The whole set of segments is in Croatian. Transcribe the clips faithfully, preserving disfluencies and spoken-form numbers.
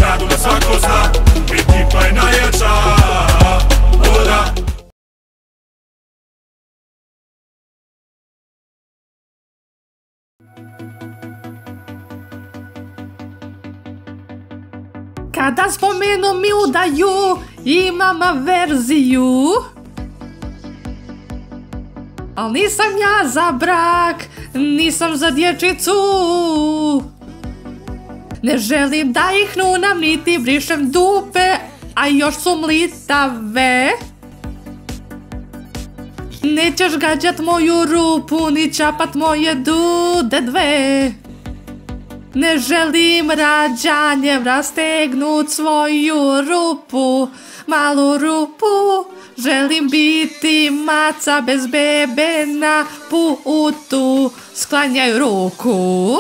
gradu da svako zna, ekipa je najjača. Ura. Kada spomenu mi udaju, imam verziju. Al nisam ja za brak, nisam za dječicu. Ne želim da ih nunam, niti brišem dupe, a još su mlitave. Nećeš gađat moju rupu, ni čapat moje dude dve. Ne želim rađanjem rastegnut svoju rupu, malu rupu. Želim biti maca bez bebe na putu, sklanjaj ruku.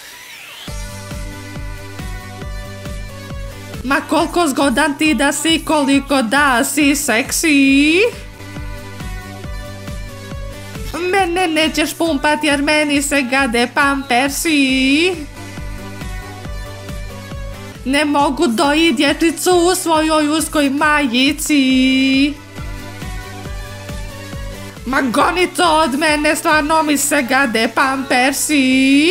Ma koliko zgodan ti da si, koliko da si seksi. Mene nećeš pumpat jer meni se gade pampersi. Ne mogu dojit dječicu u svojoj uskoj majici. Ma goni to od mene, stvarno mi se gade pampersi.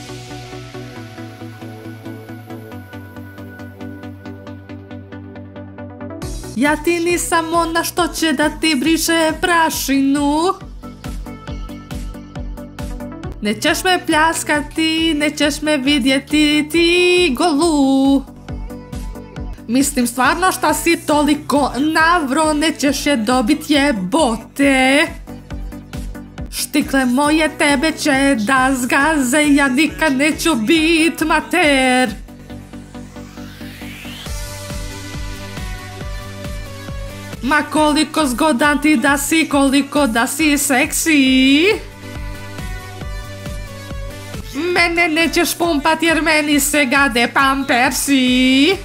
Ja ti nisam ona što će da ti briše prašinu. Nećeš me pljaskati, nećeš me vidjeti ti golu. Mislim stvarno šta si toliko navro, nećeš je dobit jebote. Štikle moje tebe će da zgaze, ja nikad neću bit mater. Ma koliko zgodan ti da si, koliko da si seksi. Mene nećeš pumpat jer meni se gade pampersi.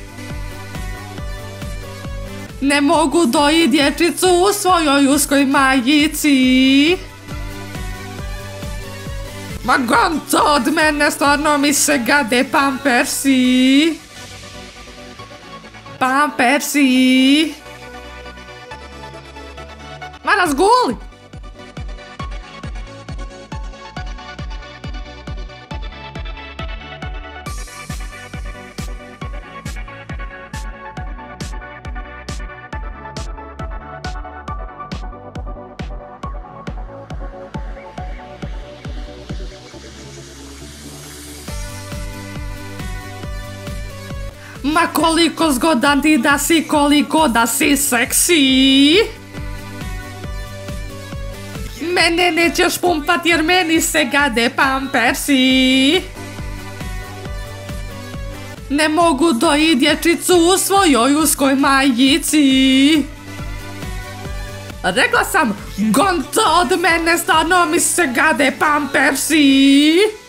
Ne mogu dojit dječicu u svojoj uskoj majici. Ma gonto od mene, stvarno mi se gade pampersi. Pampersi. Ma razguli. Ma koliko zgodan ti da si, koliko da si seksi. Mene nećeš pumpat jer meni se gade pampersi. Ne mogu dojit dječicu u svojoj uskoj majici. Rekla sam, gonto od mene, stvarno mi se gade pampersi.